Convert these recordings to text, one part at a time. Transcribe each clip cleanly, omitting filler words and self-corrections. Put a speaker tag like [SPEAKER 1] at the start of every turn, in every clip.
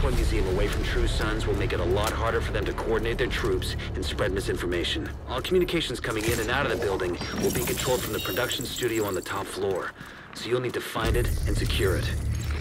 [SPEAKER 1] ViewPoint Museum away from True Sons will make it a lot harder for them to coordinate their troops and spread misinformation. All communications coming in and out of the building will be controlled from the production studio on the top floor, so you'll need to find it and secure it.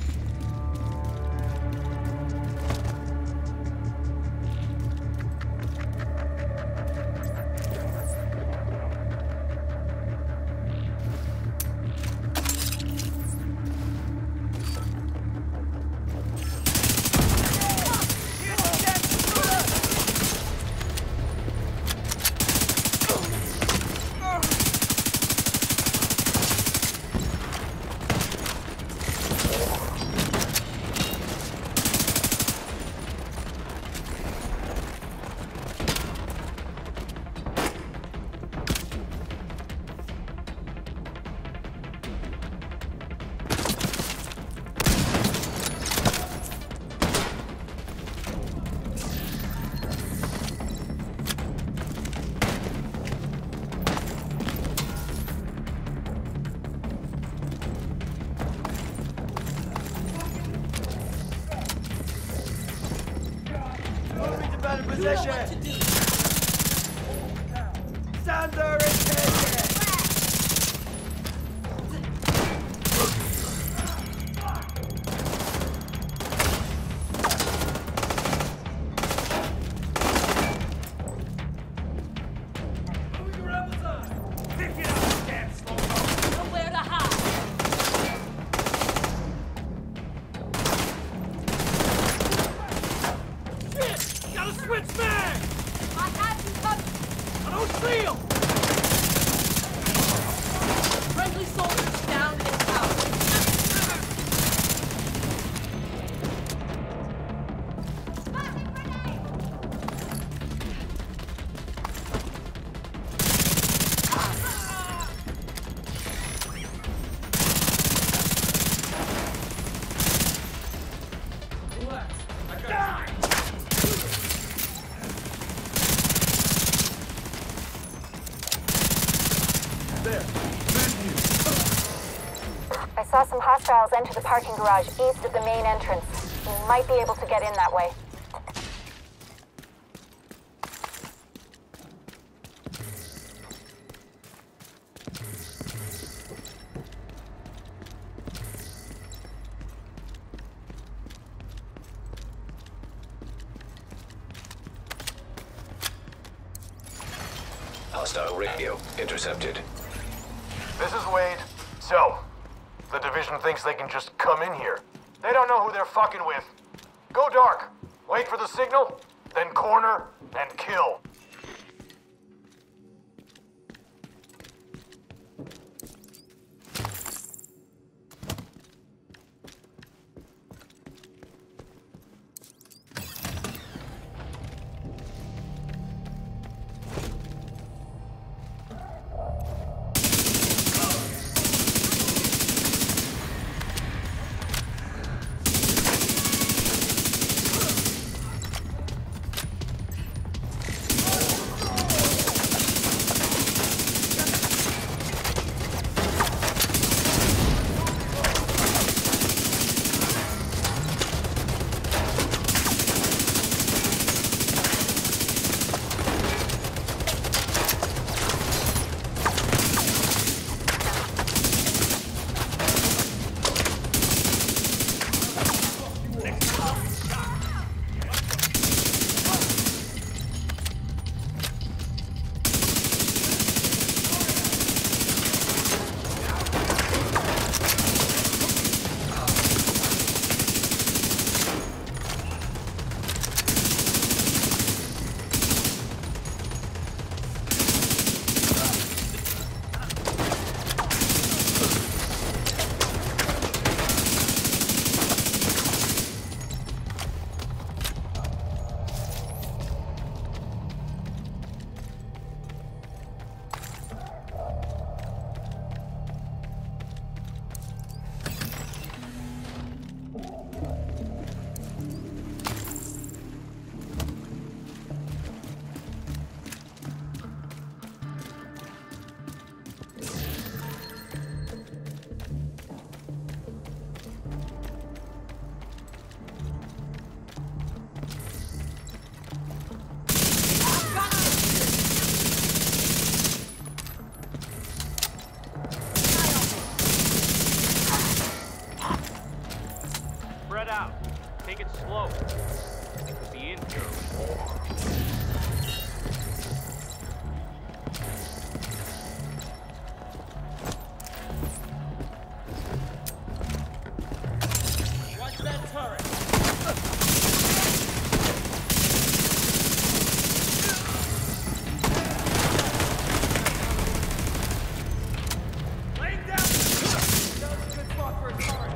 [SPEAKER 2] Position! Sander is taken! Moving around the side! Pick it up, damn slowpoke!
[SPEAKER 3] Nowhere to hide!
[SPEAKER 2] Shit! Gotta switch mag!
[SPEAKER 3] I had you covered!
[SPEAKER 2] I don't see him!
[SPEAKER 3] Friendly soldiers down in tower.
[SPEAKER 2] Relax. I got you. There.
[SPEAKER 4] I saw some hostiles enter the parking garage east of the main entrance. You might be able to get in that way.
[SPEAKER 5] Hostile radio intercepted.
[SPEAKER 6] This is Wade. So, the division thinks they can just come in here. They don't know who they're fucking with. Go dark. Wait for the signal, then corner and kill.
[SPEAKER 2] Take it slow. They could be in here. Watch that turret. Laying down. That was a good spot for a turret.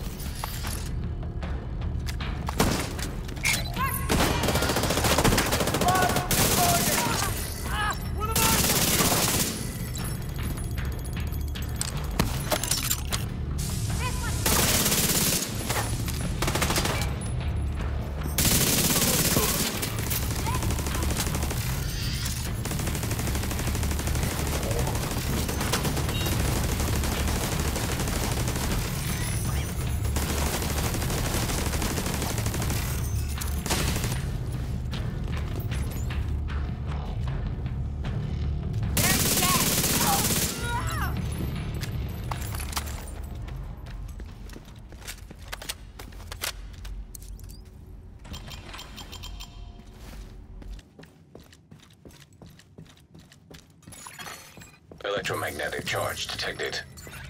[SPEAKER 5] Electromagnetic charge detected.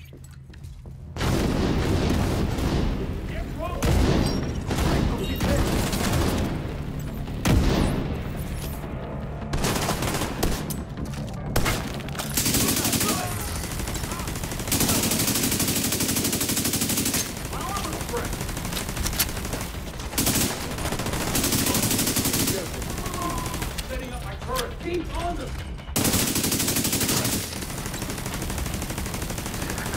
[SPEAKER 2] Setting up my turret. Beam on them.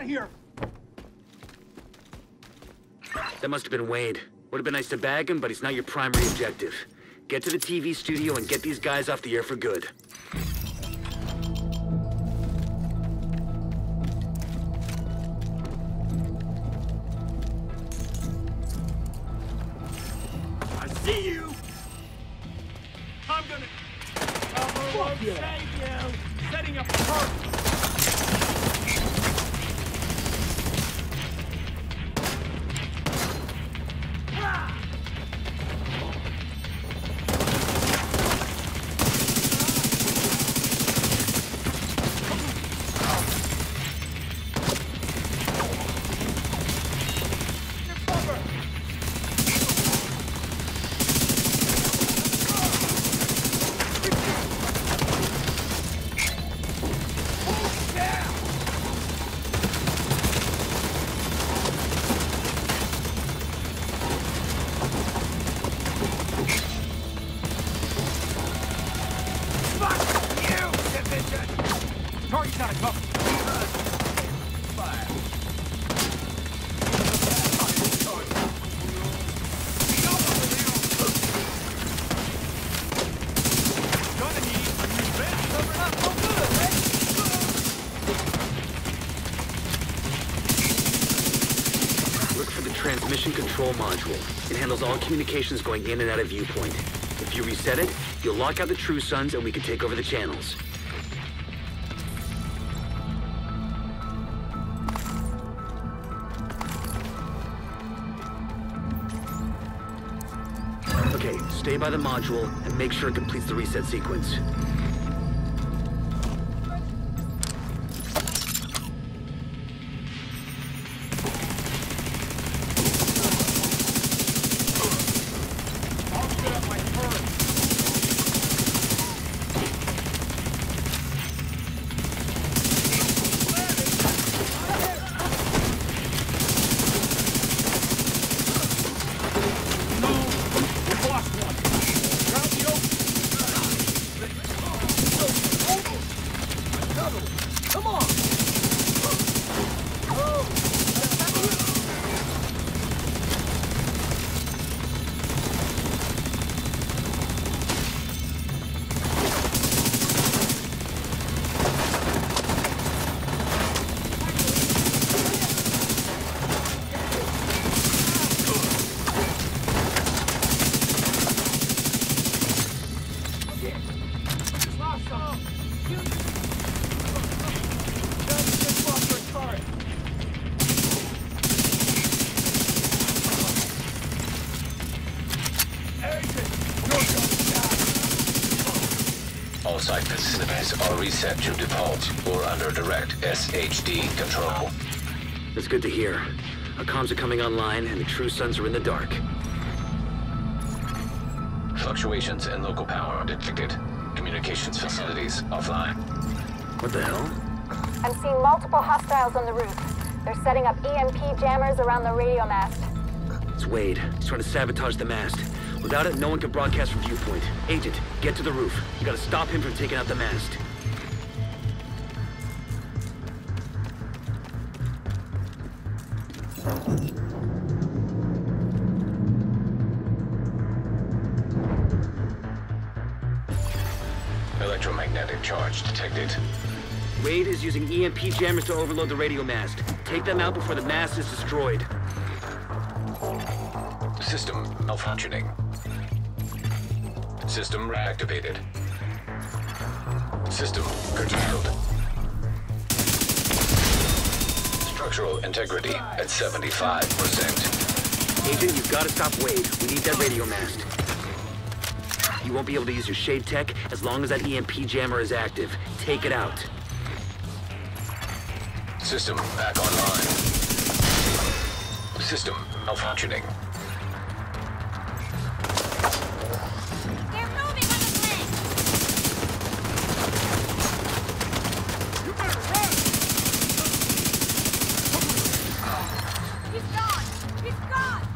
[SPEAKER 2] of here!
[SPEAKER 1] That must have been Wade. Would have been nice to bag him, but he's not your primary objective. Get to the TV studio and get these guys off the air for good.
[SPEAKER 2] I see you! I'm gonna... Fuck you! Save you! Setting up a target! Target's got a cover. Fire. Gonna need a new vent covering up so good, right?
[SPEAKER 1] Look for the transmission control module. It handles all communications going in and out of ViewPoint. If you reset it, you'll lock out the True Sons and we can take over the channels. Okay, stay by the module and make sure it completes the reset sequence.
[SPEAKER 2] I'll set up my turret. No, we lost one. Round the open. Come on. Just lost some. Just lost our turret.
[SPEAKER 5] All site facilities are reset to default or under direct SHD control.
[SPEAKER 1] That's good to hear. Our comms are coming online and the True Sons are in the dark.
[SPEAKER 5] Fluctuations in local power detected. Communications facilities offline.
[SPEAKER 1] What the hell?
[SPEAKER 4] I'm seeing multiple hostiles on the roof. They're setting up EMP jammers around the radio mast.
[SPEAKER 1] It's Wade. He's trying to sabotage the mast. Without it, no one can broadcast from ViewPoint. Agent, get to the roof. You gotta stop him from taking out the mast.
[SPEAKER 5] Electromagnetic charge detected.
[SPEAKER 1] Wade is using EMP jammers to overload the radio mast. Take them out before the mast is destroyed.
[SPEAKER 5] System malfunctioning. System reactivated. System curtailed. Structural integrity at 75%.
[SPEAKER 1] Agent, you've gotta stop Wade. We need that radio mast. You won't be able to use your shade tech as long as that EMP jammer is active. Take it out.
[SPEAKER 5] System back online. System malfunctioning.
[SPEAKER 3] They're moving on the flank.
[SPEAKER 2] You better run!
[SPEAKER 3] He's gone. He's gone.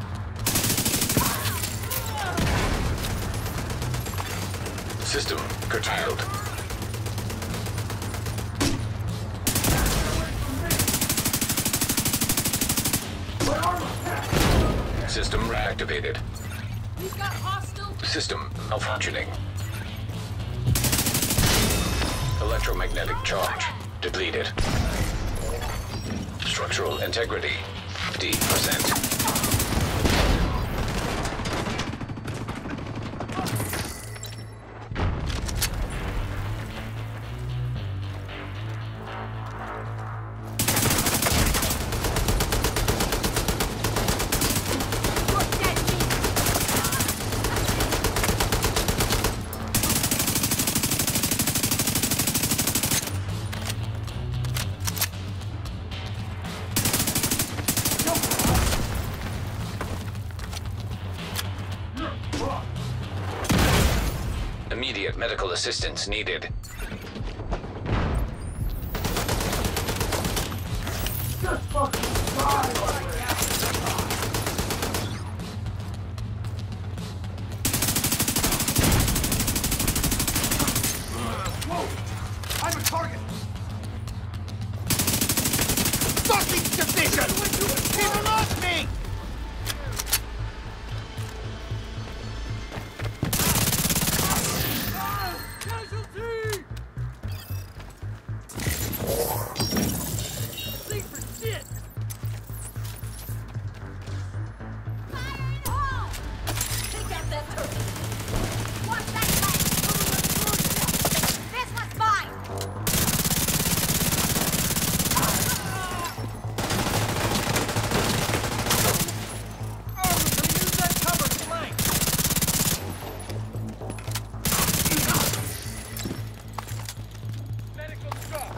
[SPEAKER 5] System curtailed. System reactivated.
[SPEAKER 3] We've got hostile.
[SPEAKER 5] System malfunctioning. Electromagnetic charge depleted. Structural integrity 50%. Immediate medical assistance needed.
[SPEAKER 2] I'm a target! Fucking division! He lost me! Casualty! Sleep for shit!
[SPEAKER 3] Fire in the hole! Take out that turret! Watch that flank! This one's mine!
[SPEAKER 2] Use that cover flank! Medical stop!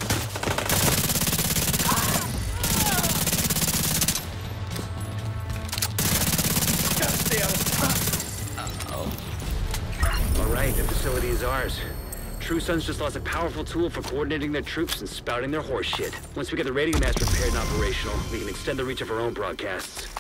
[SPEAKER 2] Gotta stay out of
[SPEAKER 1] All right, the facility is ours. True Sons just lost a powerful tool for coordinating their troops and spouting their horse shit. Once we get the radio mast repaired and operational, we can extend the reach of our own broadcasts.